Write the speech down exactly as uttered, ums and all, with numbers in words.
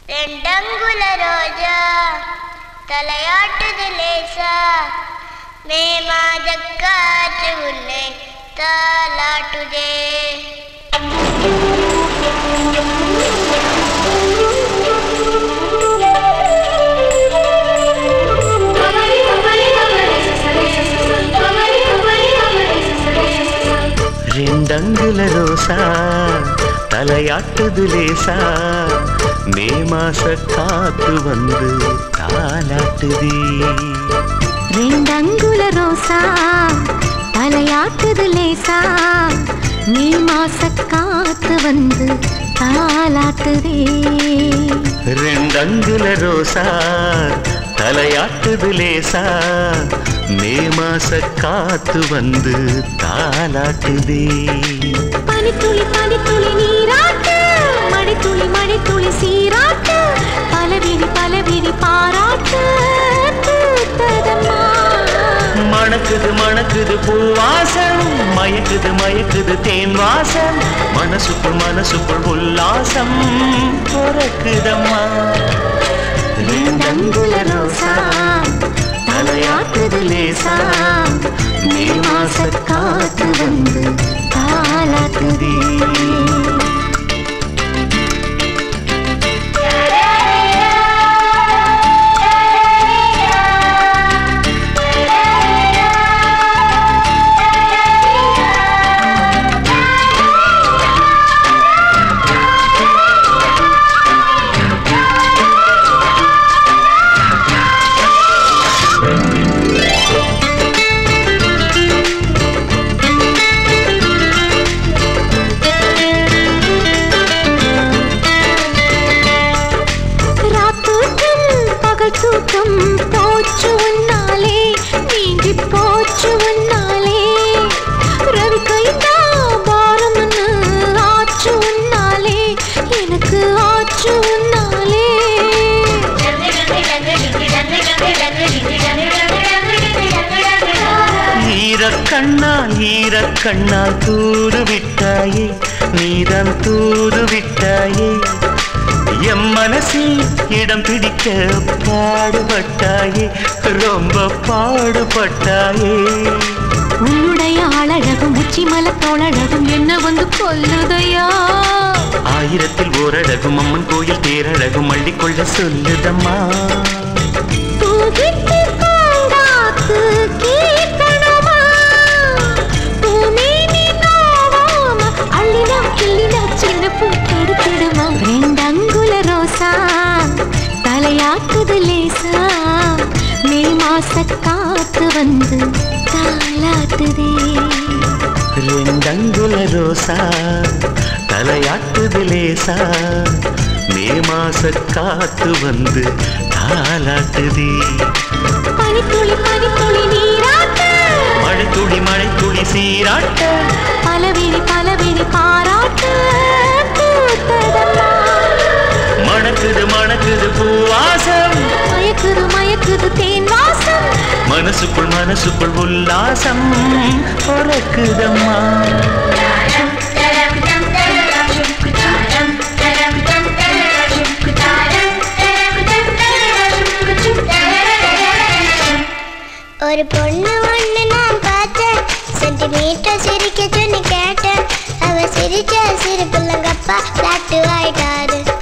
ரெண்டங்குல ரோஜா தலையாட்டுது லேசா மே மாதக்காற்று உன்னை தாலாட்டுதே. ரெண்டங்குல ரோசா தலையாட்டுது லேசா மே மாச காத்து வந்து தாலாட்டுதே. ரெண்டங்குல ரோசா தலையாட்டுது லேசா மே மாச காத்து வந்து தாலாட்டுதே. ரெண்டங்குல ரோசா தலையாட்டுது லேசா மே மாச காத்து வந்து தாலாட்டுதே. பனித்துளி பனித்துளி நீராட்டு மழைத்துளி மழைத்துளி சீராட்டு பலவிரி பலவிரி பாராட்டு பூத்ததம்மா. மணக்குது மணக்குது பூவாசம் மயக்குது மயக்குது தேன் வாசம் மனசுக்குள் மனசுக்குள் உல்லாசம் பொறக்குதம்மா. ரெண்டங்குல ரோசா தலையாட்டுது லேசா மே மாச காத்து வந்து தாலாட்டுதே. தூக்கம் போச்சு உன்னாலே நீங்கி போச்சு உன்னாலே ரவி கைதா பாரம்னு ஆச்சு உன்னாலே எனக்கு ஆச்சு உன்னாலே. ஈரக்கண்ணால் ஈரக்கண்ணால் தூது விட்டாயே நீதான் தூது விட்டாயே எம் மனசில் இடம் பிடிக்க பாடுபட்டாயே ரொம்ப பாடுபட்டாயே. உன்னுடைய ஆளழகும் உச்சி மலத்தோழழகும் என்ன வந்து கொல்லுதையா. ஆயிரத்தில் ஓரழகும் அம்மன் கோயில் தேரழகும் அள்ளிக்கொள்ள சொல்லுதம்மா. ரெண்டங்குல ரோசா தலையாட்டுது லேசா மே மாச காத்து வந்து தாலாட்டுதே. ரெண்டங்குல ரோசா தலையாட்டுது லேசா மே மாச காத்து வந்து தாலாட்டுதே. பனித்துளி பனித்துளி நீராட்டு மழைத்துளி மழைத்துளி சீராட்ட பலவிரி பலவிரி பாராட்டு. மணக்குது மணக்குது பூவாசம் மயக்குது மயக்குது தேன் வாசம் மனசுக்குள் மனசுக்குள் உல்லாசம் பொறக்குதம்மா. ஒரு பொண்ணு ஒண்ணு நான் பார்த்தேன் சென்டிமீட்டர் சிரிக்க சொன்னு கேட்டேன் அவ சிரிச்ச சிரிப்புலங்கப்பா பிளாட்டு ஆயிட்டாரு.